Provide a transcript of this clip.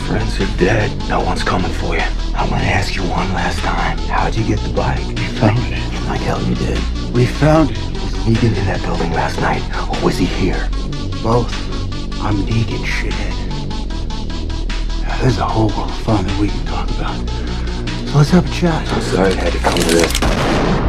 friends are dead. No one's coming for you. I'm gonna ask you one last time. How'd you get the bike? We found it. Like hell you did. We found it. Was Negan in that building last night, or was he here? Both. I'm Negan shit. Now, there's a whole world of fun that we can talk about. So let's have a chat. I'm sorry it had to come to this.